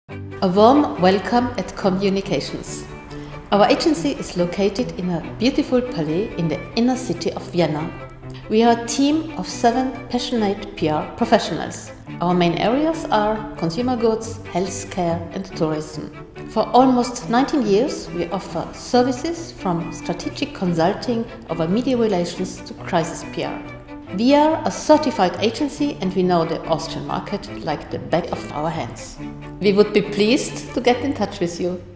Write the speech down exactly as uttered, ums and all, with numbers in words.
A warm welcome at Communications. Our agency is located in a beautiful palais in the inner city of Vienna. We are a team of seven passionate P R professionals. Our main areas are consumer goods, healthcare and tourism. For almost nineteen years, we offer services from strategic consulting over media relations to crisis P R. We are a certified agency and we know the Austrian market like the back of our hands. We would be pleased to get in touch with you.